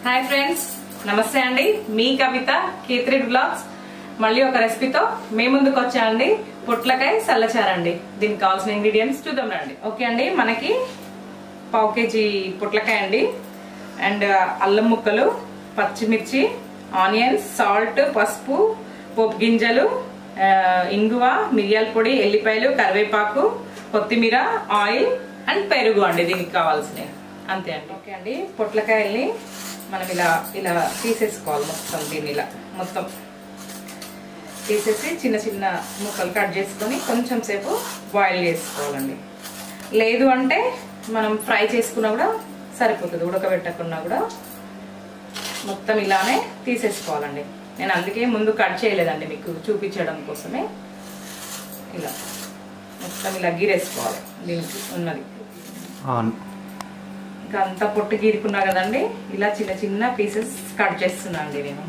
Hi friends, నమస్తే అండి. మీ కవిత Khetri blogs మళ్ళీ ఒక రెసిపీతో మీ ముందుకు వచ్చానండి. పొట్లకాయ సల్లచారండి. దీనికి కావాల్సిన ఇంగ్రీడియంట్స్ చూద్దాం రండి. ఓకే అండి, మనకి పావు కేజీ పొట్లకాయ అండి, అండ్ అల్లం ముక్కలు, పచ్చిమిర్చి, ఆనియన్స్, సాల్ట్, పసుపు, పోపు గింజలు, ఇంగువ, మిరియాల పొడి, ఎల్లిపాయలు, కరివేపాకు, కొత్తిమీర, ఆయిల్ అండ్ పెరుగు అండి దీనికి కావాల్సినవి. అంతే అండి. ఓకే అండి, పొట్లకాయల్ని మనం ఇలా ఇలా తీసేసుకోవాలి. మొత్తం దీన్ని ఇలా మొత్తం తీసేసి చిన్న చిన్న ముక్కలు కట్ చేసుకొని కొంచెం సేపు బాయిల్ చేసుకోవాలండి. లేదు అంటే మనం ఫ్రై చేసుకున్నా కూడా సరిపోతుంది, ఉడకబెట్టకున్నా కూడా మొత్తం ఇలానే తీసేసుకోవాలండి. నేను అందుకే ముందు కట్ చేయలేదండి, మీకు చూపించడం కోసమే. ఇలా మొత్తం ఇలా గీరేసుకోవాలి. దీనికి ఉన్నది ఇంకా అంతా పొట్టు గీరుకున్నా కదండి, ఇలా చిన్న చిన్న పీసెస్ కట్ చేస్తున్నా అండి నేను.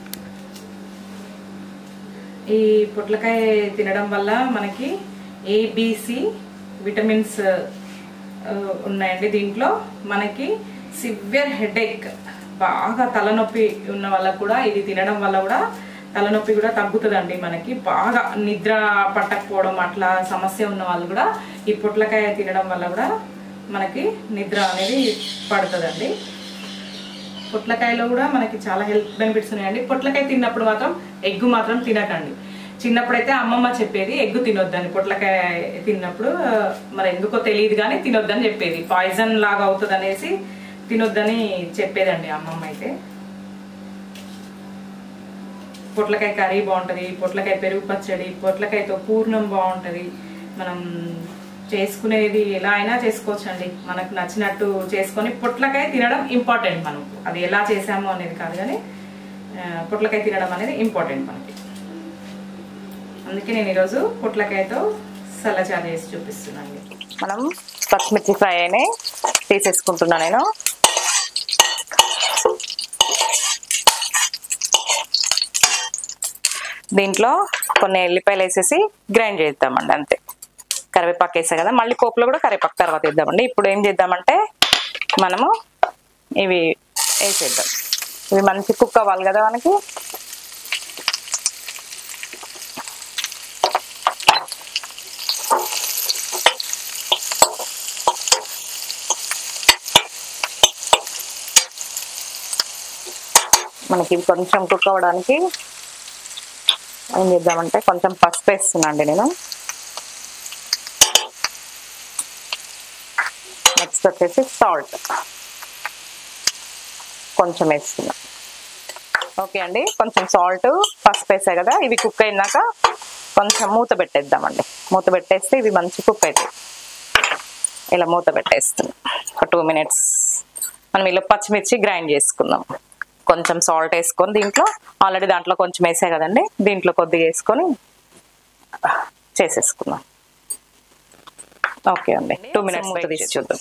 ఈ పొట్లకాయ తినడం వల్ల మనకి ఏబిసి విటమిన్స్ ఉన్నాయండి దీంట్లో. మనకి సివియర్ హెడేక్, బాగా తలనొప్పి ఉన్న వాళ్ళకు కూడా ఇది తినడం వల్ల కూడా తలనొప్పి కూడా తగ్గుతుందండి. మనకి బాగా నిద్ర పట్టకపోవడం అట్లా సమస్య ఉన్న వాళ్ళు కూడా ఈ పొట్లకాయ తినడం వల్ల కూడా మనకి నిద్ర అనేది పడుతుందండి. పొట్లకాయలో కూడా మనకి చాలా హెల్త్ బెనిఫిట్స్ ఉన్నాయండి. పొట్లకాయ తిన్నప్పుడు మాత్రం ఎగ్గు మాత్రం తినకండి. చిన్నప్పుడైతే అమ్మమ్మ చెప్పేది ఎగ్గు తినొద్దని, పొట్లకాయ తిన్నప్పుడు మరి ఎందుకో తెలియదు కానీ తినొద్దని చెప్పేది. పాయిజన్ లాగా అవుతుంది అనేసి తినొద్దని చెప్పేదండి అమ్మమ్మ అయితే. పొట్లకాయ కర్రీ బాగుంటుంది, పొట్లకాయ పెరుగు పచ్చడి, పొట్లకాయతో పూర్ణం బాగుంటుంది. మనం చేసుకునేది ఎలా అయినా చేసుకోవచ్చు అండి, మనకు నచ్చినట్టు చేసుకొని. పొట్లకాయ తినడం ఇంపార్టెంట్ మనకు, అది ఎలా చేసాము అనేది కాదు కానీ పొట్లకాయ తినడం అనేది ఇంపార్టెంట్ మనకి. అందుకే నేను ఈరోజు పొట్లకాయతో సల్లచారు చేసి చూపిస్తున్నాను. మనం పచ్చిమిర్చి ఫ్రై అయినా తీసేసుకుంటున్నా నేను. దీంట్లో కొన్ని ఎల్లిపాయలు వేసేసి గ్రైండ్ చేద్దామండి, అంతే. కరివేపాకు వేసాం కదా, మళ్ళీ పోపులో కూడా కరివేపాకు తర్వాత వేద్దామండి. ఇప్పుడు ఏం చేద్దామంటే మనము ఇవి వేసేద్దాం. ఇవి మంచి కుక్ అవ్వాలి కదా మనకి. మనకి ఇవి కొంచెం కుక్ అవ్వడానికి ఏం చేద్దామంటే కొంచెం పసుపు వేస్తున్నాండి నేను. నెక్స్ట్ వచ్చేసి సాల్ట్ కొంచెం వేస్తున్నా. ఓకే అండి, కొంచెం సాల్ట్, పసుపు వేసాయి కదా, ఇవి కుక్ అయినాక కొంచెం మూత పెట్టేద్దామండి. మూత పెట్టేస్తే ఇవి మంచి కుక్ అవుతాయి. ఇలా మూత పెట్టేస్తున్నాం ఒక 2 minutes. మనం ఇలా పచ్చిమిర్చి గ్రైండ్ చేసుకుందాం. కొంచెం సాల్ట్ వేసుకొని దీంట్లో, ఆల్రెడీ దాంట్లో కొంచెం వేసాయి కదండి, దీంట్లో కొద్దిగా వేసుకొని చేసేసుకుందాం. ఓకే అండి, 2 minutes తీసి చూద్దాం.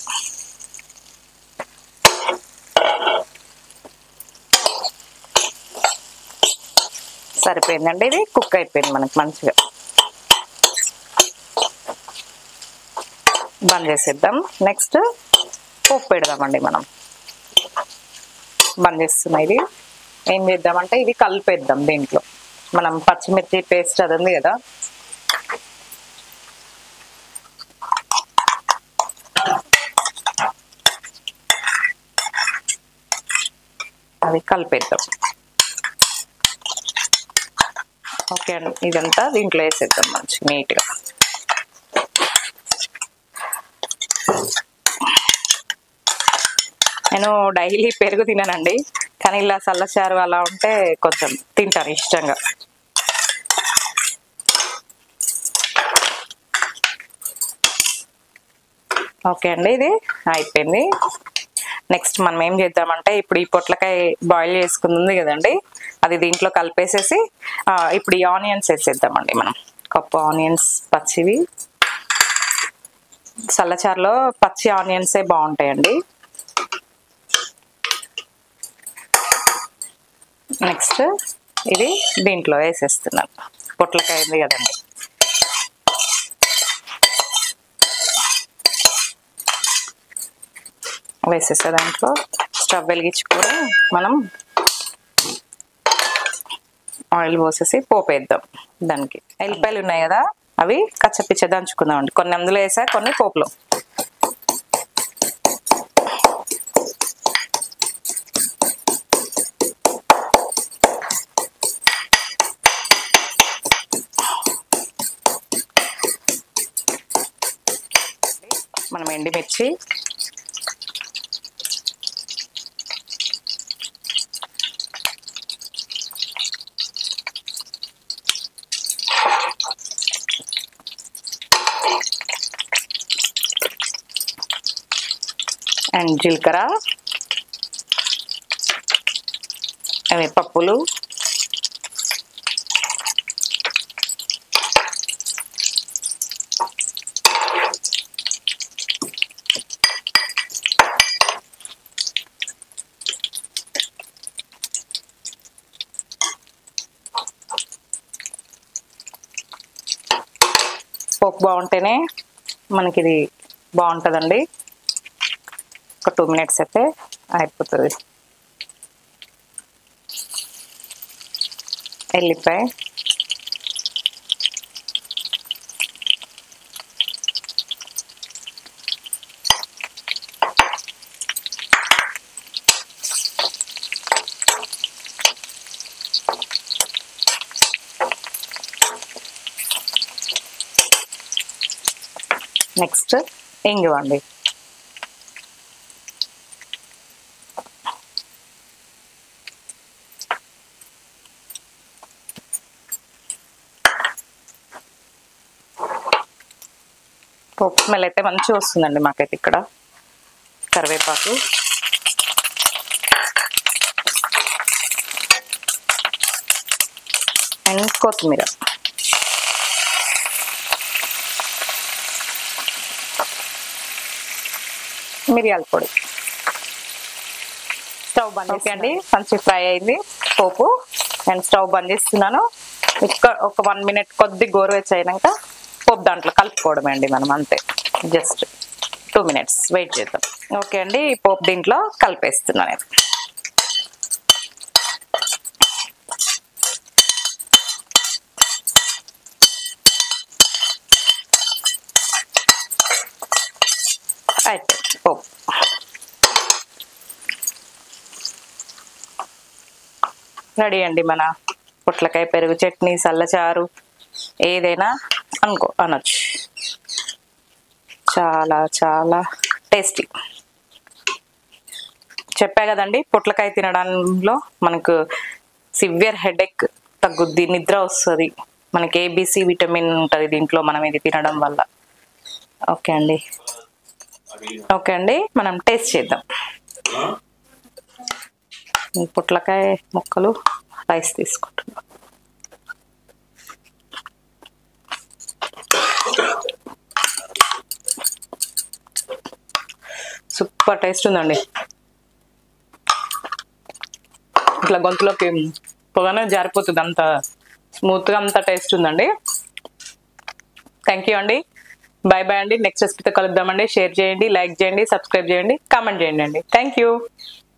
సరిపోయిందండి, ఇది కుక్ అయిపోయింది మనకి మంచిగా. బంద్ చేసేద్దాం. నెక్స్ట్ పోపు పెడదామండి మనం. బంద్ చేస్తున్నాం. ఇది ఏం చేద్దామంటే ఇది కలిపేద్దాం. దీంట్లో మనం పచ్చిమిర్చి పేస్ట్ అది ఉంది కదా, అది కలిపేద్దాం. ఓకే అండి, ఇదంతా దీంట్లో వేసేద్దాం మంచి నీట్గా. నేను డైలీ పెరుగు తినానండి, కానీ ఇలా సల్లచారు అలా ఉంటే కొంచెం తింటాను ఇష్టంగా. ఓకే అండి, ఇది అయిపోయింది. నెక్స్ట్ మనం ఏం చేద్దామంటే ఇప్పుడు ఈ పొట్లకాయ బాయిల్ చేసుకుంది కదండి, అది దీంట్లో కలిపేసేసి ఇప్పుడు ఈ ఆనియన్స్ వేసేద్దామండి. మనం కప్పు ఆనియన్స్ పచ్చివి. చల్లచారులో పచ్చి ఆనియన్సే బాగుంటాయండి. నెక్స్ట్ ఇది దీంట్లో వేసేస్తున్నాను. పొట్లకాయ ఉంది కదండి, వేసేసే దాంట్లో స్టవ్ వెలిగించుకొని మనం ఆయిల్ పోసేసి పోపు వేద్దాం. దానికి ఎల్లిపాయలు ఉన్నాయి కదా, అవి కచ్చపిచ్చ దంచుకుందామండి. కొన్ని అందులో వేసా, కొన్ని పోపులో. మనం ఎండుమిర్చి, అండ్ జీలకర్ర, అవి పప్పులు, పోపు బాగుంటేనే మనకి ఇది బాగుంటుందండి. ఒక 2 minutes అయితే అయిపోతుంది. ఎల్లిపాయ, నెక్స్ట్ ఇంగువ అండి. పోపు స్మెల్ అయితే మంచిగా వస్తుందండి మాకైతే ఇక్కడ. కరివేపాకు, అండ్ కొత్తిమీర. మిరియాల పొడి. స్టవ్ బంద్ చేసి అండి, మంచి ఫ్రై అయింది పోపు. నేను స్టవ్ బంద్ చేస్తున్నాను. ఒక 1 minute కొద్ది గోరువెచ్చ అయినాక పోపు దాంట్లో కలుపుకోవడమే అండి మనం, అంతే. జస్ట్ 2 minutes వెయిట్ చేద్దాం. ఓకే అండి, ఈ పోపు దీంట్లో కలిపేస్తున్నాను నేను. అయితే పోపు రెడీ అండి. మన పొట్లకాయ పెరుగు చట్నీ, చల్లచారు, ఏదైనా అనొచ్చు. చాలా చాలా టేస్టీ. చెప్పా కదండి, పొట్లకాయ తినడంలో మనకు సివియర్ హెడేక్ తగ్గుద్ది, నిద్ర వస్తుంది, మనకి ABC విటమిన్ ఉంటుంది దీంట్లో మనం ఇది తినడం వల్ల. ఓకే అండి, ఓకే అండి, మనం టేస్ట్ చేద్దాం. పొట్లకాయ ముక్కలు, రైస్ తీసుకుంటున్నాం. సూపర్ టేస్ట్ ఉందండి. ఇట్లా గొంతులోకి పొగనే జారిపోతుంది, అంత స్మూత్గా, అంత టేస్ట్ ఉందండి. థ్యాంక్ యూ అండి. బాయ్ బాయ్ అండి. నెక్స్ట్ రెసిపీతో కలుద్దామండి. షేర్ చేయండి, లైక్ చేయండి, సబ్స్క్రైబ్ చేయండి, కామెంట్ చేయండి అండి. Thank you.